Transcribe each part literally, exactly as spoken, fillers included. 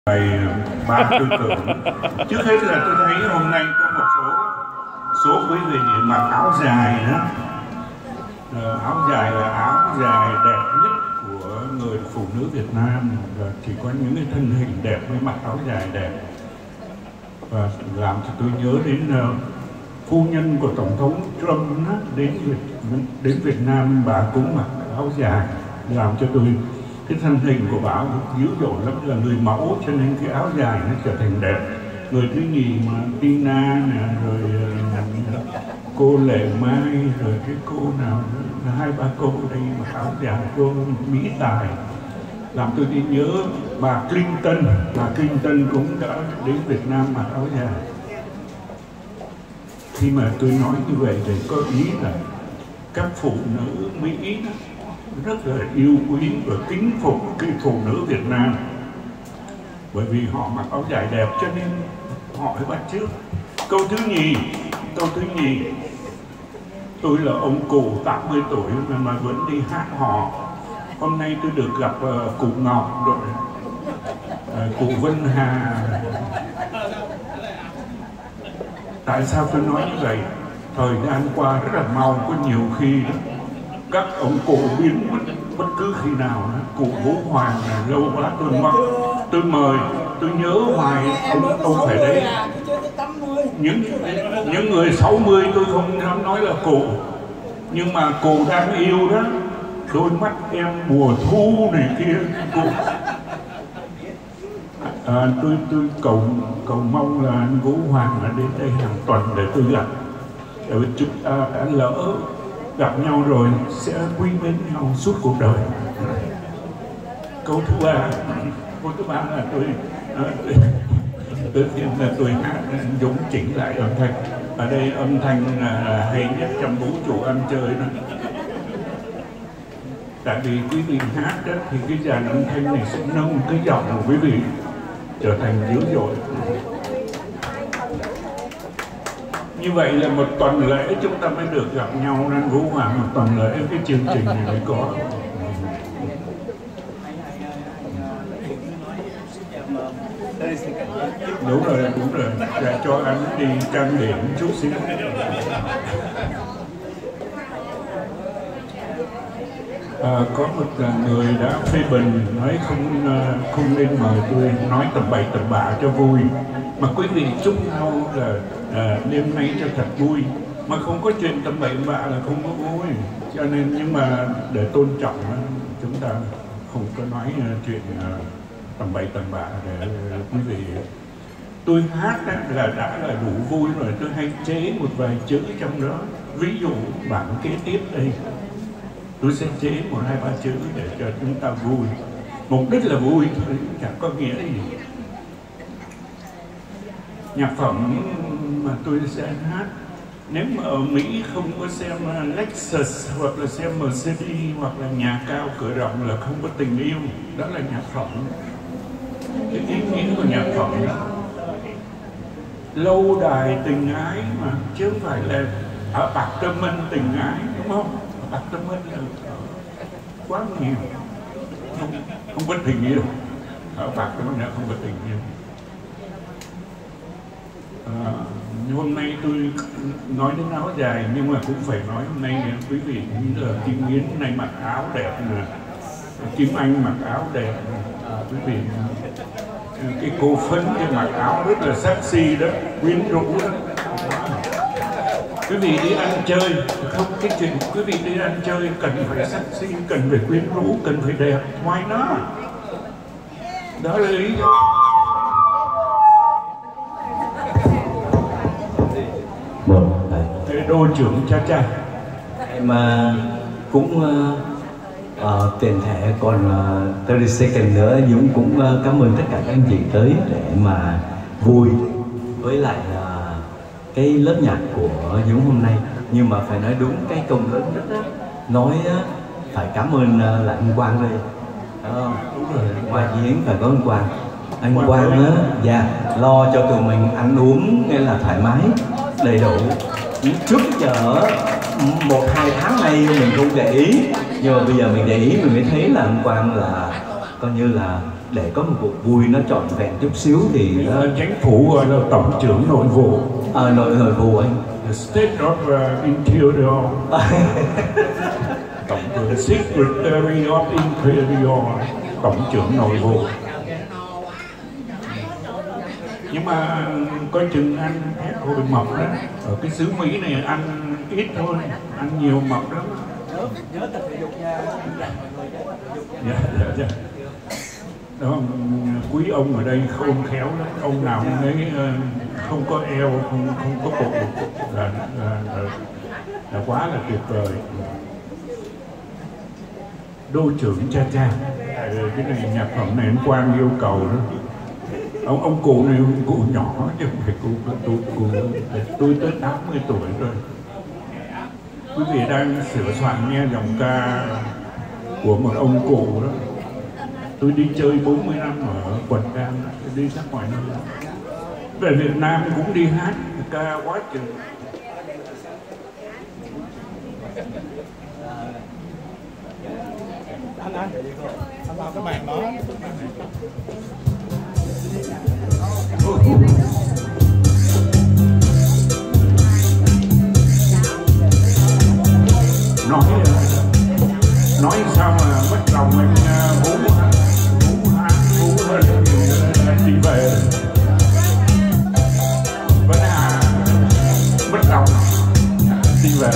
Bài ba tư tưởng. Trước hết là tôi thấy hôm nay có một số số quý vị mặc áo dài đó. Ờ, áo dài là áo dài đẹp nhất của người phụ nữ Việt Nam, và chỉ có những cái thân hình đẹp mới mặc áo dài đẹp. Và làm cho tôi nhớ đến uh, phu nhân của Tổng thống Trump đó, đến Việt đến Việt Nam, bà cũng mặc áo dài, làm cho tôi cái thân hình của bà dữ dội lắm, là người mẫu, cho nên cái áo dài nó trở thành đẹp. Người thứ nhì mà Tina nè, rồi uh, cô Lệ Mai, rồi cái cô nào nữa, hai ba cô đây mặc áo dài, cô Mỹ Tài, làm tôi đi nhớ bà Clinton. Bà Clinton cũng đã đến Việt Nam mặc áo dài. Khi mà tôi nói như vậy thì có ý là các phụ nữ Mỹ đó rất là yêu quý và kính phục cái phụ nữ Việt Nam, bởi vì họ mặc áo dài đẹp cho nên họ phải bắt chước. Câu thứ nhì, câu thứ nhì, tôi là ông cụ tám mươi tuổi mà, mà vẫn đi hát hò. Hôm nay tôi được gặp uh, cụ Ngọc rồi uh, cụ Vân Hà. Tại sao tôi nói như vậy? Thời gian qua rất là mau, có nhiều khi đó, các ông cụ biến mất bất cứ khi nào đó. Cụ Vũ Hoàng là lâu quá tôi mất, tôi mời, tôi nhớ hoài ông, ông phải đấy. Những những người sáu mươi tôi không dám nói là cụ, nhưng mà cụ đang yêu đó, đôi mắt em mùa thu này kia cụ. À, tôi tôi cầu cầu mong là anh Vũ Hoàng đã đến đây hàng tuần để tôi gặp. Để chúng ta đã lỡ gặp nhau rồi sẽ quý mến nhau suốt cuộc đời. Câu thứ ba, câu thứ ba là tôi tự nhiên là tôi hát giống chỉnh lại âm thanh. Ở đây âm thanh là hay nhất trong vũ trụ ăn chơi đó. Tại vì quý vị hát đó, thì cái dàn âm thanh này sẽ nâng cái giọng của quý vị trở thành dữ dội. Như vậy là một tuần lễ chúng ta mới được gặp nhau, nên Vũ Hoàng một tuần lễ cái chương trình này mới có. Đúng rồi, đúng rồi, để cho anh đi trang điểm chút xíu. À, có một người đã phê bình nói không không nên mời tôi nói tầm bậy tầm bạ cho vui, mà quý vị chúc nhau là à, đêm nay cho thật vui, mà không có chuyện tầm bậy tầm bạ là không có vui. Cho nên nhưng mà để tôn trọng chúng ta không có nói chuyện tầm bậy tầm bạ để quý vị. Tôi hát là đã là đủ vui rồi, tôi hay chế một vài chữ trong đó. Ví dụ bản kế tiếp đây, tôi sẽ chế một hai ba chữ để cho chúng ta vui. Mục đích là vui thôi, chẳng có nghĩa gì. Nhạc phẩm mà tôi sẽ hát, nếu mà ở Mỹ không có xem Lexus hoặc là xem Mercedes hoặc là nhà cao cửa rộng là không có tình yêu. Đó là nhạc phẩm. Cái ý nghĩa của nhạc phẩm đó, lâu đài tình ái mà, chứ không phải là ở Bạc Tâm Minh tình ái, đúng không? Bạc Tâm Minh là quá nhiều, không, không có tình yêu. Ở Bạc Tâm Minh là không có tình yêu. À, hôm nay tôi nói đến áo dài, nhưng mà cũng phải nói hôm nay quý vị như là Kim Yến nay mặc áo đẹp nè, Kim Anh mặc áo đẹp nè, à, quý vị cái cô Phấn cái mặc áo rất là sexy đó, quyến rũ đó. Quý vị đi ăn chơi, không cái chuyện quý vị đi ăn chơi cần phải sexy, cần phải quyến rũ, cần phải đẹp, why not? Đó là lý do. Cái đô trưởng cha cha. Mà cũng uh, uh, tiền thẻ còn uh, ba mươi second nữa, Dũng cũng uh, cảm ơn tất cả các anh chị tới để mà vui với lại uh, cái lớp nhạc của Dũng hôm nay. Nhưng mà phải nói đúng cái công lớn nhất đó, nói uh, phải cảm ơn uh, là anh Quang đây. Uh, đúng rồi, ngoài diễn phải có anh Quang. Anh Quang, Quang á, dạ, lo cho tụi mình ăn uống nghe là thoải mái, đầy đủ. Trước giờ một hai tháng nay mình không để ý, nhưng mà bây giờ mình để ý mình mới thấy là anh Quang là coi như là để có một cuộc vui nó trọn vẹn chút xíu thì nó... Chính phủ gọi là tổng trưởng nội vụ. À, nội nội vụ anh. The State of uh, Interior. Tổng trưởng Secretary of Interior, tổng trưởng nội vụ. Nhưng mà coi chừng ăn hết hồi mập đó. Ở cái xứ Mỹ này ăn ít thôi, ăn nhiều mập lắm. Nhớ tập thể dục nha. Dạ, dạ, dạ. Đó, quý ông ở đây khôn khéo lắm, ông nào cũng thấy không có eo, không không có bụng là, là, là, là quá là tuyệt vời. Đô trưởng cha cha, cái này nhạc phẩm này anh Quang yêu cầu đó. Ông ông cụ này ông cụ nhỏ chứ không phải cụ tôi cụ tôi tới tám mươi tuổi rồi. Quý vị đang sửa soạn nghe dòng ca của một ông cụ đó. Tôi đi chơi bốn mươi năm ở Quận Cam, đi khắp mọi nơi. Về Việt Nam cũng đi hát ca quá chừng. Anh ơi, anh vào cái bàn đó. Nói nói sao mà mất lòng anh Vũ Vũ hát Vũ hơn đi về vẫn là mất lòng đi về.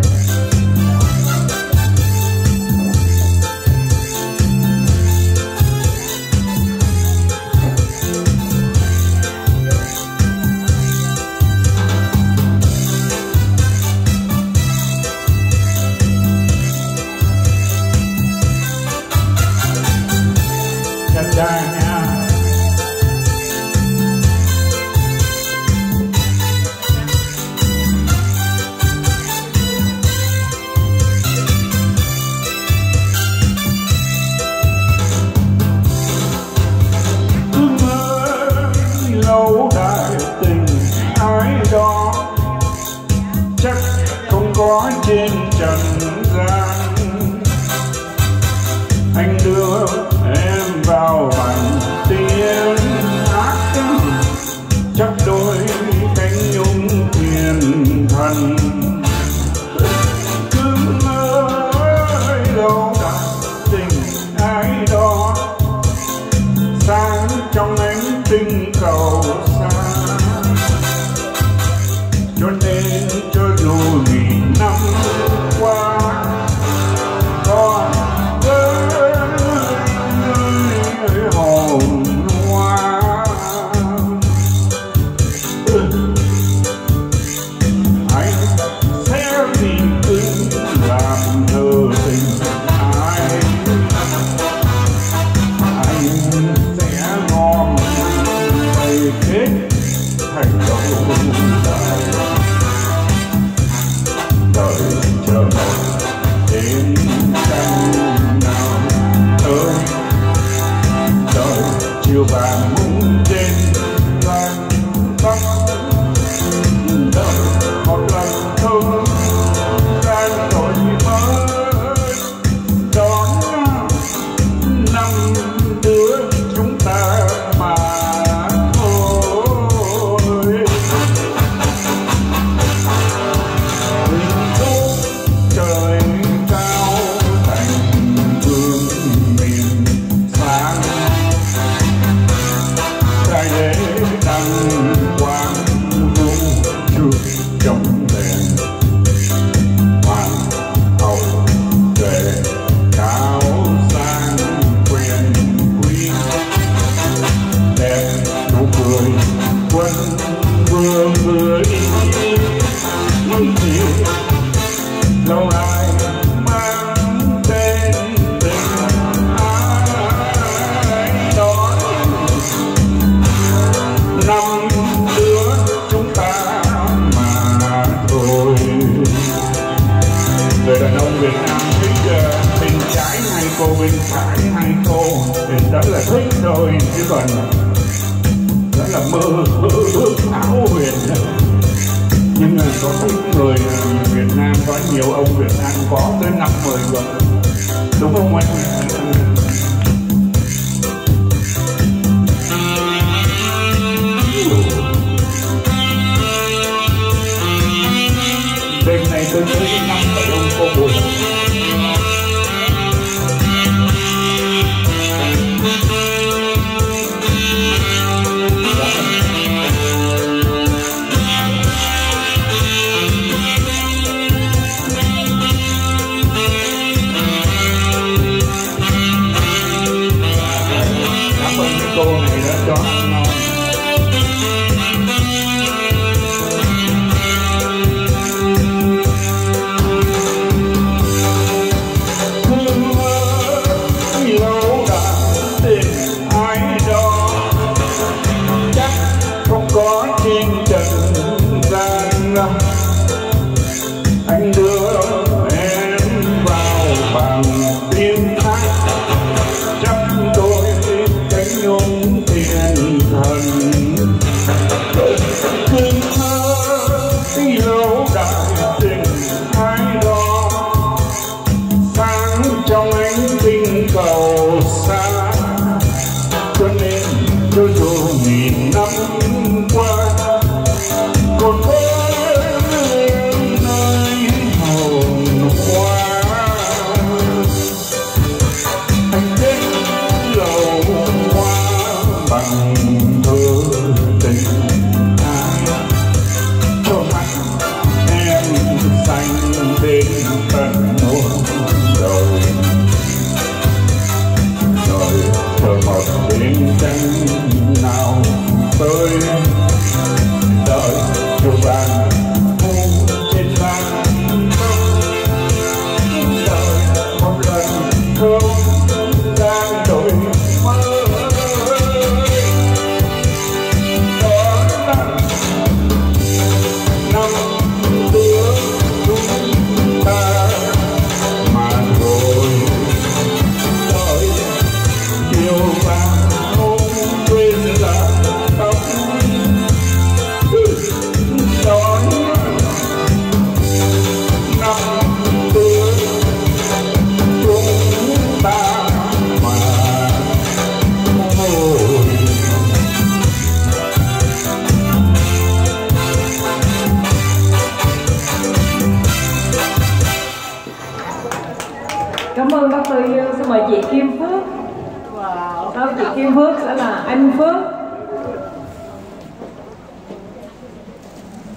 Trên trần gian anh đưa em vào bằng tiếng hát, chắc đôi cánh nhung thiên thần. Cứ ơi đâu đã tình ai đó sáng trong ánh tinh cầu xa, cho nên cho dù nghìn năm qua còn với người hồn hoa. Anh sẽ tìm cứng làm thơ tình ai, anh sẽ gom bày kết thành lâu dài. Đời chờ một đến canh nào ơi, đời chiều vàng muốn trên làng bắc, đời một lần thôi ra đổi mới đón năm đứa chúng ta mà thôi. Trời cao thành vương miền sáng, trai đế đăng quang dung trước trong đèn. Hoàng hậu về cao sang quyền quý, đẹp nụ cười quân vương vừa ý lâu nay mang tên tình ai đó. Năm đứa chúng ta mà thôi. Người đàn ông Việt Nam thích uh, bên trái hai cô, bên phải hai cô thì đó là thích thôi, chứ còn đó là mơ mơ ước ảo huyền. Nhưng mà có người Việt Nam, có nhiều ông Việt Nam có tới năm mười rồi, đúng không anh? chó non. Lâu đã tìm ai đó chắc không có trên trần gian, anh đưa em vào bằng tiếng hát chắc tôi cánh nhung thiên thần. Cơn mơ lâu đã tìm ai đó sáng trong ánh tinh cầu xa, cho nên cho dù nghìn năm qua còn có nơi hồn hoa. Anh đến lầu hoa bằng thơ tình ai, cho mắt em xanh đến tận muôn đời. Rồi chờ một đêm trăng nào tới, đợi cho bạn hôn trên vai không, đợi một lần không ra đổi mơ. Đó là năm đứa chúng ta mà thôi. Đợi chiều vàng hôm quên là tóc đói năm đứa chúng ta mà thôi. Cảm ơn bác Tư Dương. Xin mời chị Kim Phước. Sau chị Kim Phước sẽ là anh Phước.